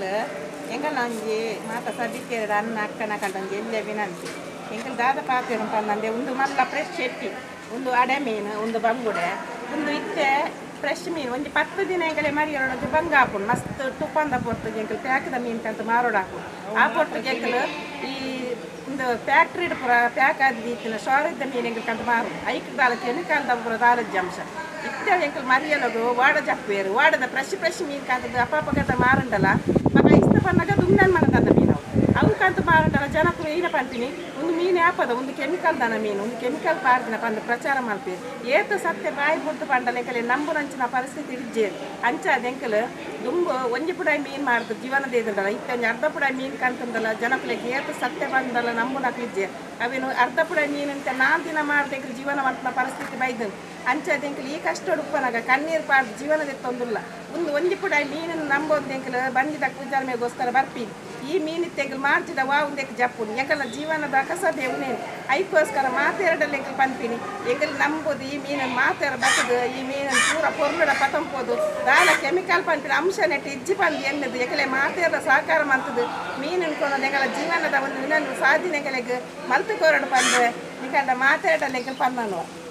ಎಂಕಲ್ ನಂಗೆ ಮಾತ ಸದ್ದಿಕ್ಕೇರ ಅನ್ನ ಅಕ್ಕನ ಕಂಡಂಗೆ ಎಲ್ಲೇ ವಿನಂತಿ ಎಂಕಲ್ ದಾದ ಪಾತ್ರೆ ಉಂಟಂದೆ ಒಂದು ಮಲ್ಲ ಫ್ರೆಶ್ ಎಟ್ಟಿ ಒಂದು ಅಡೆ ಮೀನು ಒಂದು ಬಂಗುಡೆ ಒಂದು ಇತ್ತೆ ಫ್ರೆಶ್ ಮೀನು ಒಂದು 10 ದಿನ ಎಂಕಲೆ ಮರಿ ಎರಡು ಬಂಗ ಹಾಕೊಂಡು ಮಸ್ತ್ ತುಪ್ಪಂದ ಪೊರ್ತಗೆ ಎಂಕಲ್ ಪ್ಯಾಕ್ದ ಮೀನು ಕಂತ ಮಾರೋಡು ಹಾಕೊಂಡು ಆ ಪೊರ್ತಗೆ ಎಂಕಲ್ ಈ ಒಂದು ಫ್ಯಾಕ್ಟ್ರಿ ಪುರ ಪ್ಯಾಕ್ ಆದಿತ್ತಿನ ಶೋರಿದ್ದ ಮೀನು ಎಂಕಲ್ ಕಂತ ಮಾರು ಐಕ್ ದಾಲ ಕೆಮಿಕಲ್ ಪುರ ದಾಲಜ್ಜ ಅಂಶ ಇತ್ತೆ ಎಂಕಲ್ ಮರಿಯಲ್ಲದು ವಾಡ ಜಪ್ಪೇರು ವಾಡದ ಫ್ರೆಶ್ ಮೀನು ಕಾಂತದ್ದು ಅಪ್ಪ ಮಾರುಂಡಲ್ಲ ಮಗ ಇಷ್ಟ ಪನ್ನಾಗ ದುಮ್ನನ್ ಮನದ ಮೀನು ಅವು ಕಂತು ಮಾರುಂಡಲ್ಲ ಜನಕ್ಕೂ ಏನ ಪಂತೀನಿ ಒಂದು ಮೀನು ಯಾಪದ ಒಂದು ಕೆಮಿಕಲ್ ದನ ಮೀನು ಒಂದು ಕೆಮಿಕಲ್ ಪಾರ್ದಿನ ಪಂದು ಪ್ರಚಾರ ಮಾಡ್ತೀವಿ ಏತು ಸತ್ಯ ಬಾಯಿ ಬುಡ್ದು ಪಂಡಲ ಎಂಕಲೆ ನಂಬು ನಂಚಿನ ಪರಿಸ್ಥಿತಿ ಇಜ್ಜೆ ಅಂಚಾದ ಎಂಕಲ್ ದುಂಬು ಒಂಜಿ ಪುಡಾಯಿ ಮೀನು ಮಾಡ್ದು ಜೀವನದ ಇದ್ದಲ್ಲ ಇತ್ತೊಂದು ಅರ್ಧ ಪುಡಾಯಿ ಮೀನು ಕಂತಂದಲ್ಲ ಜನಕ್ಕಳಿಗೆ ಏತು ಸತ್ಯ ಬಂದಲ್ಲ ನಂಬು ನಕ್ಲಿಜ್ಜೆ ಅವೇನು ಅರ್ಧ ಪುಡಾಯಿ ಮೀನು ಅಂತ 4 ದಿನ ಮಾಡ್ದೆ ಜೀವನ ಮಂತನ ಪರಿಸ್ಥಿತಿ ಬೈದು ಅಂಚಾದ ಎಂಕಲ್ ಈ ಕಷ್ಟ ಉಡುಪನಾಗ ಕಣ್ಣೀರು ಪಾಡ್ದು ಜೀವನದ ತೊಂದಿಲ್ಲ ಒಂಜಿ ಪುಡಾಯಿ ಮೀನನ್ನು ನಂಬೋದು ಎಂಕಲ್ ಬಂದಿದ ಪೂಜಾರ ಮೇಗೋಸ್ಕರ ಬರ್ಪಿ ಈ ಮೀನಿತ್ತು ಎಂಕಲ್ ಮಾಡ್ತಿದ್ದ ವಾವುದಕ್ಕೆ ಜಪ್ಪುನು ಎಂಕಲ್ನ ಜೀವನದ ಕಸದೆ ಉನೇನು ಐಕೋಸ್ಕರ ಮಾತೆರಡಲ್ಲಿ ಎಂಕಲ್ ಪಂಪಿನಿ ಎಂಕಲ್ ನಂಬೋದು ಈ ಮೀನನ್ನು ಮಾತೆರ ಬರ್ತದು ಈ ಮೀನನ್ನು ಪೂರ ಪೊರ್ಲುಡ ಪತಂಪೋದು ದಾಲ ಕೆಮಿಕಲ್ ಪಂಪಿನ ಅಂಶ ನೆಟ್ಟು ಇಜ್ಜಿ ಬಂದು ಎನ್ನದು ಎಂಕಲೆ ಮಾತೆರ ಸಹಕಾರ ಮಂತದು ಮೀನು ಕೊನೋದು ಎಂಕಲ ಜೀವನದ ಒಂದು ಇನ್ನೊಂದು ಸಾಧಿನ ಎಂಕಲೆಗೆ ಮಲ್ತು ಕೊರಡು ಬಂದು ಎಂಕಲ್ನ ಮಾತೆರಡಲ್ಲಿ ಎಂಕಲ್ ಪನ್ನನು